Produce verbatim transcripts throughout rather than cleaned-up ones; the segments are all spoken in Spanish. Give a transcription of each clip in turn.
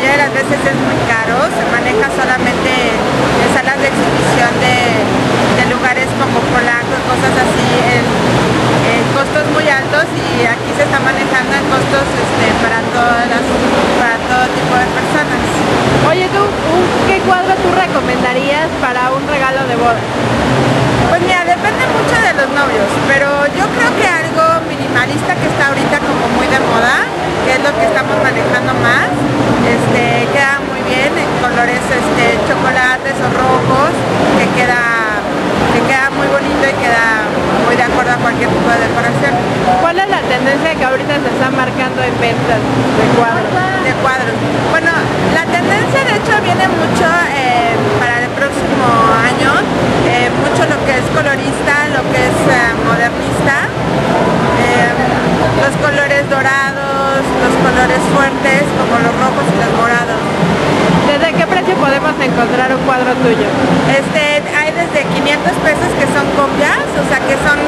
mayoría de las veces es muy caro, se maneja solamente en salas de exhibición de, de lugares como Polanco, cosas así, en, en costos muy altos, y aquí se está manejando en costos este, para, todas las, para todo tipo de personas. Oye, ¿tú qué cuadro tú recomendarías para un regalo de boda? Pues mira, depende mucho de los novios, pero yo creo que algo minimalista que está ahorita como muy de moda, que es lo que estamos manejando más, este, queda muy bien en colores este, chocolates o rojos, que queda, que queda muy bonito y queda muy de acuerdo a cualquier tipo de decoración. ¿Cuál es la tendencia que ahorita se está marcando en ventas de cuadros? De cuadros. Bueno, la tendencia de hecho viene mucho eh, para el próximo año, eh, mucho lo que es colorista, lo que es eh, modernista, eh, los colores dorados, los colores fuertes como los rojos y los morados. ¿Desde qué precio podemos encontrar un cuadro tuyo? Este, hay desde quinientos pesos que son copias, o sea que son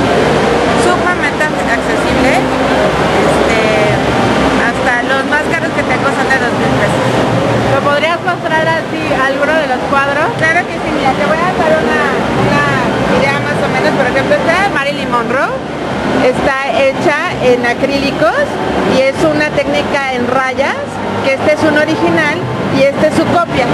sumamente accesibles, este, hasta los más caros que tengo son de dos mil pesos. ¿Me podrías mostrar así alguno de los cuadros? Claro que sí, mira, te voy a dar una, una idea más o menos. Por ejemplo, esta de Marilyn Monroe está hecha en acrílicos y es una técnica en rayas, que este es un original y este es su copia.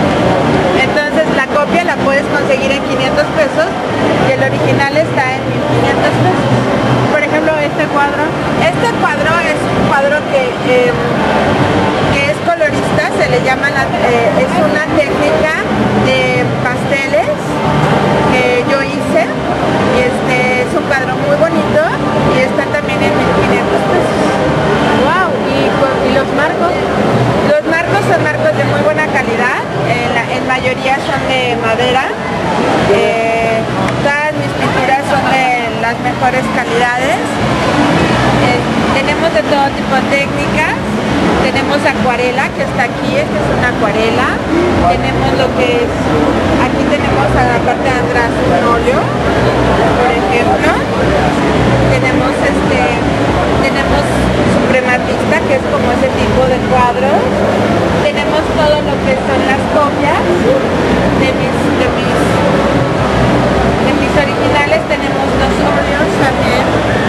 Entonces la copia la puedes conseguir en quinientos pesos y el original está en mil quinientos pesos. Por ejemplo, este cuadro. Este cuadro es un cuadro que, eh, que es colorista, se le llama, la, eh, es una técnica de pasteles que yo hice, y este es un cuadro muy bonito y está también en mil quinientos pesos. Wow, ¿y, y los marcos? Los marcos son marcos de muy buena calidad, en, la, en mayoría son de madera, eh, todas mis pinturas son de las mejores calidades, eh, tenemos de todo tipo de técnicas, tenemos acuarela que está aquí, esta es una acuarela, tenemos lo que es, aquí tenemos a la parte de atrás un óleo, por ejemplo, tenemos este, tenemos suprematista, que es como ese tipo de cuadros, tenemos todo lo que son las copias de mis, de mis, de mis originales, tenemos los óleos también.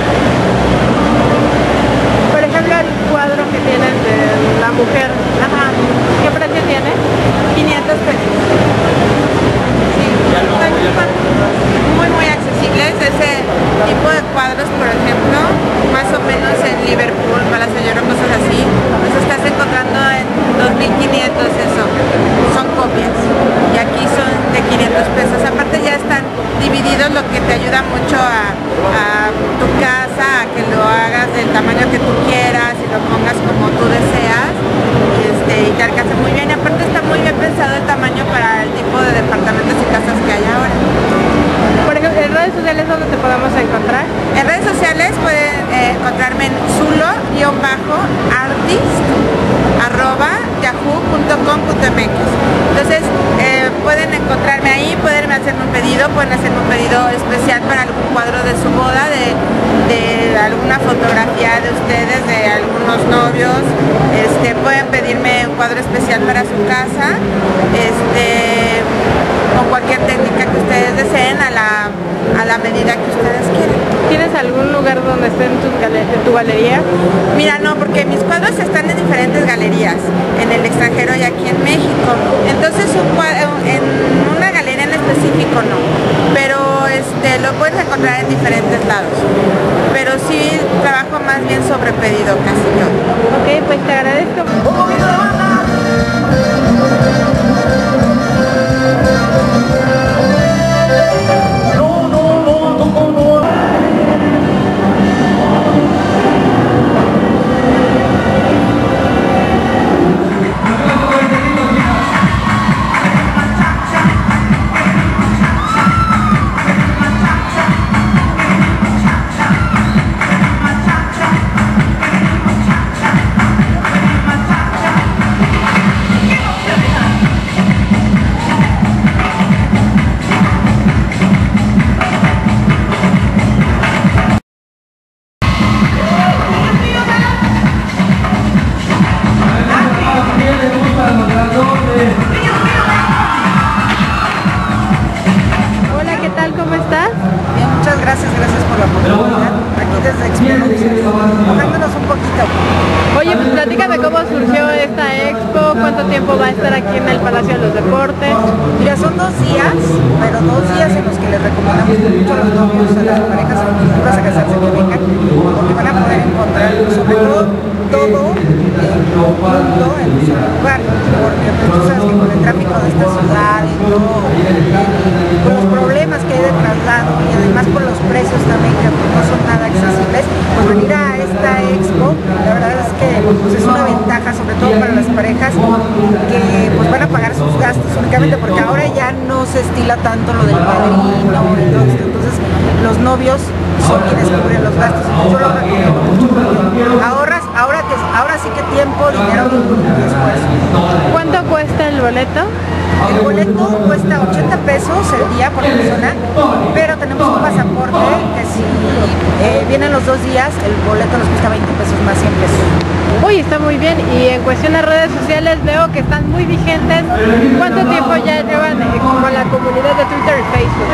Por ejemplo, el cuadro que tienes de la mujer, ajá, ¿qué precio tiene? quinientos pesos. Sí, muy muy accesibles. Ese tipo de cuadros, por ejemplo, más o menos en Liverpool, Palacio de Hierro, cosas así, los estás encontrando en dos mil quinientos, eso, son copias, y aquí son de quinientos pesos. Aparte ya están divididos, lo que te ayuda mucho a, a tu casa, a que lo hagas del tamaño que tú quieras y lo pongas como tú deseas, y, este, y te alcanza muy bien. Y aparte está muy bien pensado el tamaño para el tipo de departamentos y casas que hay ahora. Por ejemplo, ¿en redes sociales dónde te podemos encontrar? En redes sociales pueden eh, encontrarme en zulo-artist arroba yahoo punto com punto m x. Entonces eh, pueden encontrarme ahí, pueden hacerme un pedido, pueden hacerme un pedido especial para algún cuadro de su boda, de, de alguna fotografía de ustedes, de algunos novios, este, pueden pedirme un cuadro especial para su casa, este, con cualquier técnica que ustedes deseen, a la, a la medida que ustedes quieran. ¿Tienes algún lugar donde esté en tu, en tu galería? Mira, no, porque mis cuadros están en diferentes galerías, en el extranjero y aquí en México. Entonces un cuadro, en una galería en específico no, pero este, lo puedes encontrar en diferentes lados. Pero sí trabajo más bien sobre pedido casi yo. Ok, pues te agradezco. comunidad, aquí desde Expo, mojándonos un poquito. Oye, pues platícame cómo surgió esta expo, cuánto tiempo va a estar aquí en el Palacio de los Deportes. Mira, son dos días, pero dos días en los que les recomendamos mucho a los novios, a las parejas futuras a casarse que vengan, porque van a poder encontrar sobre todo todo el mundo en un solo lugar, porque pues, tú sabes que con el tráfico de esta ciudad y todo, con los problemas que hay de traslado y además por los precios también que no son nada accesibles, pues venir a esta expo, la verdad es que pues, es una ventaja, sobre todo para las parejas que pues van a pagar sus gastos únicamente, porque ahora ya no se estila tanto lo del padrino y todo esto, entonces los novios son quienes cubren los gastos. Yo lo recomiendo mucho porque ahorras, ahora, que, ahora sí que tiempo, dinero y esfuerzo. ¿Cuánto cuesta el boleto? El boleto cuesta ochenta pesos el día por persona, pero tenemos un pasaporte que si eh, vienen los dos días, el boleto nos cuesta veinte pesos más cien pesos. Uy, está muy bien. Y en cuestión de redes sociales veo que están muy vigentes. ¿Cuánto tiempo ya llevan eh, con la comunidad de Twitter y Facebook?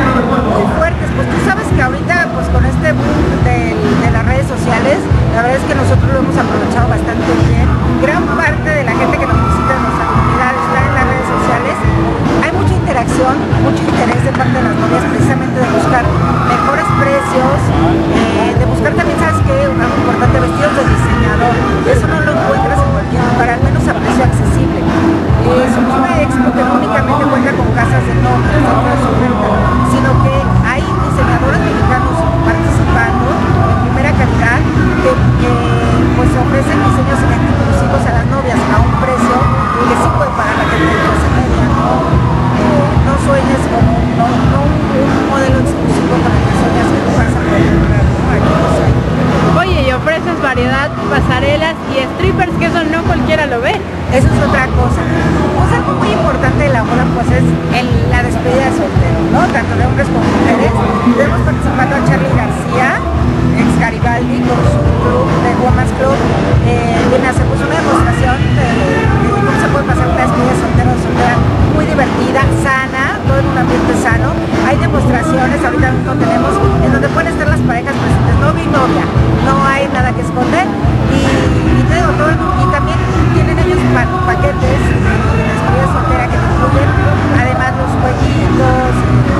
Muy fuertes, pues tú sabes que ahorita pues con este boom de, de las redes sociales, la verdad es que nosotros lo hemos aprovechado bastante bien. Gran parte de la gente que nos visita en nuestra comunidad está en las redes sociales. Hay mucha interacción, mucho interés de parte de las novias precisamente de buscar mejores precios, eh, de buscar también, ¿sabes qué? Algo importante, vestidos de diseñador. Eso no lo encuentras en cualquier lugar, al menos a precio accesible. Eh, somos una expo que no únicamente cuenta con casas de novios, de su oferta, sino que hay diseñadores mexicanos participando en primera calidad que, que pues ofrecen diseños exclusivos a las novias a un precio que sí puede pagar la gente de clase media, ¿no? Eh, no sueñes con no, no un, un modelo exclusivo con el que sueñas que no vas a poder lograr, ¿no? Aquí no sé. Oye, y ofreces variedad, pasarelas y strippers, que eso no cualquiera lo ve. Eso es otra cosa. Pues algo muy importante de la boda pues es el, la despedida de soltero, ¿no? Tanto de hombres como mujeres. Tenemos participando a Charly García, ex Garibaldi, con su club de Women's Club. Eh, viene a hacer pues, una demostración de, de cómo se puede pasar una despedida de soltero o soltera muy divertida, sana, todo en un ambiente sano. Hay demostraciones, ahorita mismo tenemos, en donde pueden estar las parejas presentes, novio y novia. No hay nada que esconder. Y, y te digo, todo, y también tienen ellos pa paquetes de despedida soltera que incluyen además los jueguitos,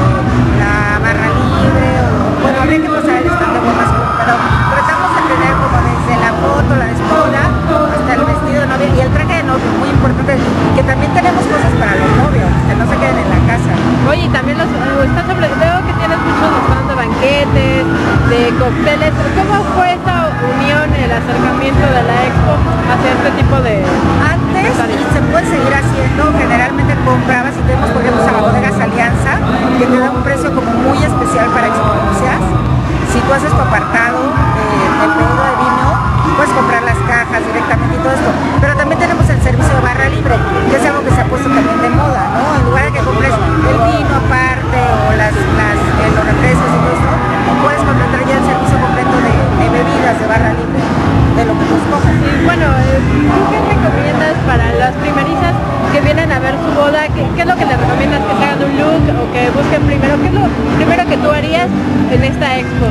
la barra libre, o, bueno, habría que pasar el stand de Women's Club, pero tratamos de tener como desde la foto, la despedida, hasta el vestido de novia y el traje de novio, muy importante, que también tenemos cosas para los novios, que no se queden en la casa. Oye, y también los, están sobre, veo que tienes muchos stands de banquetes, de cócteles. ¿Cómo fue esta unión, el acercamiento de la expo hacia este tipo de... Antes, y se puede seguir haciendo, generalmente comprabas y tenemos, por ejemplo, a la Bodegas Alianza, que te da un precio como muy especial para exponencias. Si tú haces tu apartado eh, de pedido de vino, puedes comprar las cajas directamente y todo esto. Pero también tenemos el servicio de barra libre, que es algo que se ha puesto también de moda, ¿no? En lugar de que compres el vino aparte o las, las, eh, los refrescos y todo esto, puedes contratar ya el servicio completo de, de bebidas de barra libre, de lo que tú escojas. Y bueno, eh, ¿tú qué recomiendas para las primerizas que vienen a ver su boda? ¿Qué, qué es lo que les recomiendas? ¿Que se hagan un look o que busquen primero? ¿Qué es lo primero que tú harías en esta expo?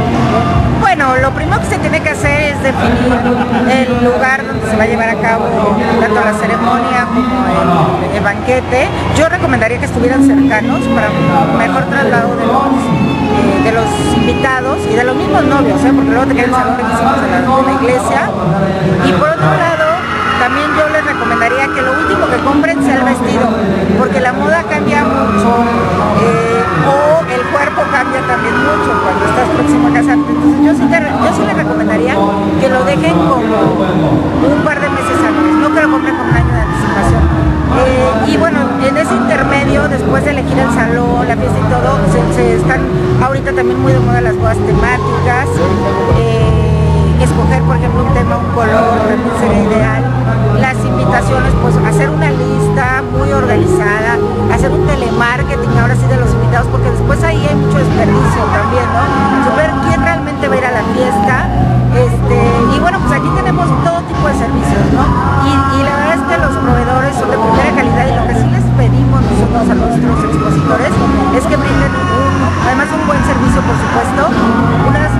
Bueno, lo primero que se tiene que hacer es definir el lugar donde se va a llevar a cabo tanto la ceremonia como el, el banquete. Yo recomendaría que estuvieran cercanos para un mejor traslado de los, eh, de los invitados y de los mismos novios, ¿eh? Porque luego te queda el salón que hicimos de la, de la iglesia. Y por otro lado, también yo les recomendaría que lo último que compren sea el vestido, porque la moda cambia mucho, eh, o el cuerpo cambia también mucho cuando estás próximo a casarte. Entonces yo sí, te, yo sí les recomendaría que lo dejen como un par de meses antes, no que lo compren con un año de anticipación. Eh, y bueno, en ese intermedio, después de elegir el salón, la fiesta y todo, se, se están ahorita también muy de moda las bodas temáticas. Eh, escoger por ejemplo un tema, un color, también sería ideal. Las invitaciones, pues hacer una lista muy organizada, hacer un telemarketing ahora sí de los invitados, porque después ahí hay mucho desperdicio también, ¿no? Saber quién realmente va a ir a la fiesta. Este, y bueno, pues aquí tenemos todo tipo de servicios, ¿no? Y, y la verdad es que los proveedores son de primera calidad y lo que sí les pedimos nosotros a nuestros expositores es que brinden un, además un buen servicio, por supuesto. Una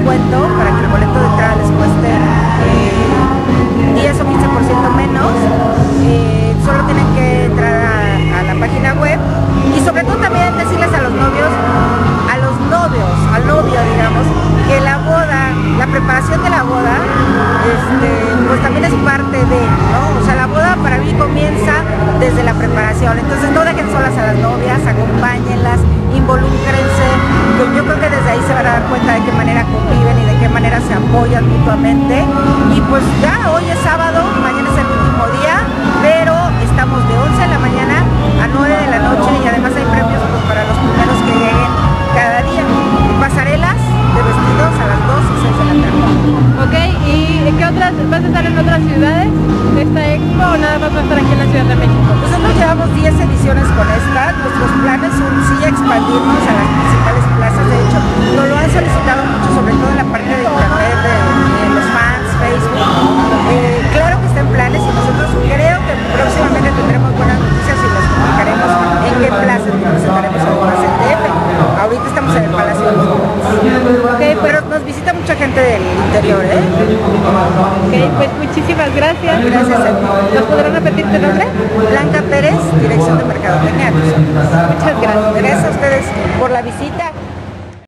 descuento para que el boleto de entrada les cueste eh, diez o quince por ciento menos. Eh, solo tienen que entrar a, a la página web y sobre todo también decirles a los novios, a los novios, al novio digamos, que la boda, la preparación de la boda, este, pues también es parte de, ¿no? O sea, la boda para mí comienza desde la preparación, entonces no dejen solas a las novias, acompáñenlas, involúcrense, yo creo que desde ahí se van a dar cuenta de qué manera conviven y de qué manera se apoyan mutuamente. Y pues ya, hoy es sábado, mañana es el último día, pero estamos de once de la mañana a nueve de la noche y además hay premios pues, para los primeros que lleguen cada día. Y pasarelas de vestidos a las dos y seis de la tarde. Ok, ¿y qué otras, vas a estar en otras ciudades de esta expo o nada más vas a estar aquí en la Ciudad de México? Nosotros llevamos diez ediciones con esta, nuestros planes son sí expandirnos a las principales plazas, de hecho nos lo han solicitado mucho, sobre todo en la parte de internet, de, de los fans, Facebook. Eh, claro que está en planes y nosotros creo que próximamente tendremos buenas noticias y les comunicaremos en qué plazas nos presentaremos además en D F. Ahorita estamos en el Palacio de los Deportes. Okay, pero nos visita mucha gente del interior, ¿eh? Ok, pues muchísimas gracias. Gracias a ti. ¿Nos podrán repetir tu nombre? Blanca Pérez, Dirección de Mercadotecnia. Muchas gracias. Gracias a ustedes por la visita.